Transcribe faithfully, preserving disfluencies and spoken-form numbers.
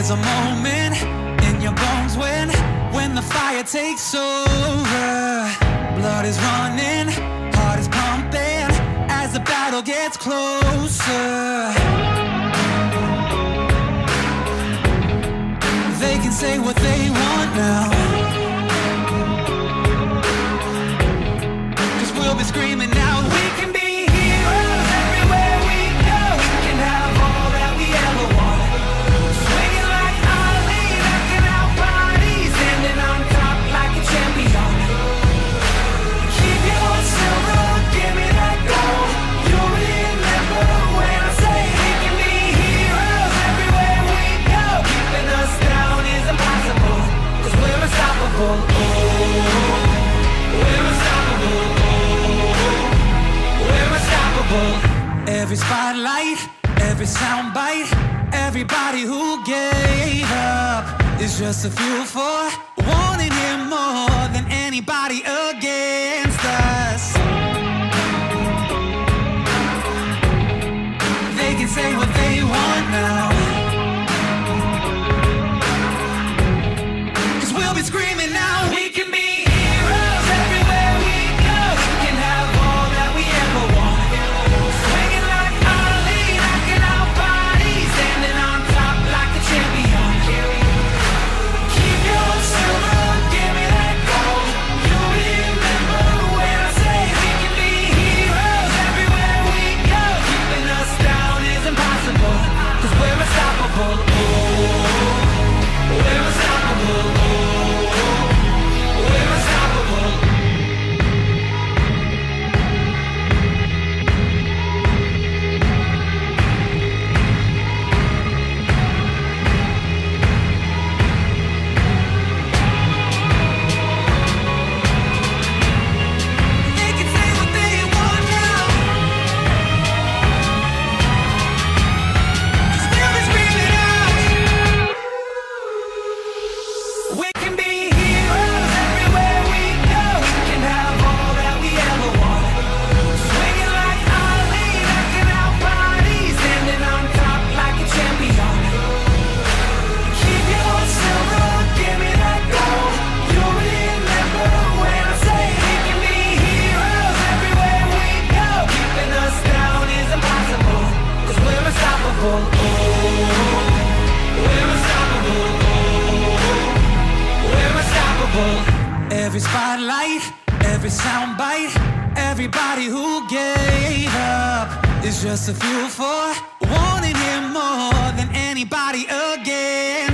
There's a moment in your bones when, when the fire takes over. Blood is running, heart is pumping, as the battle gets closer. They can say what they want now, 'cause we'll be screaming now. We can be heroes everywhere we go. We can have all that we ever want. Swinging like Ali, knocking out bodies, standing on top like a champion. Keep your silver, give me that gold. You'll remember when I say we can be heroes everywhere we go. Keeping us down is impossible, 'cause we're unstoppable. Oh, we're unstoppable. We're unstoppable. Every spotlight, every soundbite, everybody who gave up is just a fuel for wanting him more than anybody against us. They can say what they want now, 'cause we'll be screaming now. We can be heroes everywhere we go. We can have all that we ever want. Swinging like Ali, knocking out bodies, standing on top like a champion. Keep your silver, give me that gold. You'll remember when I say we can be heroes everywhere we go. Keeping us down is impossible, 'cause we're unstoppable. Oh, we're unstoppable. Oh, we're unstoppable. They can say what they want now, 'cause we'll be screaming out. We can be heroes everywhere we go. We can have all that we ever want. Swinging like Ali, knocking out bodies, standing on top like a champion. Keep your silver, give me that gold. You'll remember when I say we can be heroes everywhere we go. Keeping us down is impossible, 'cause we're unstoppable. Oh, we're unstoppable. Oh, we're unstoppable. Every spotlight, every soundbite, everybody who gave up is just a fuel for wanting him more than anybody again.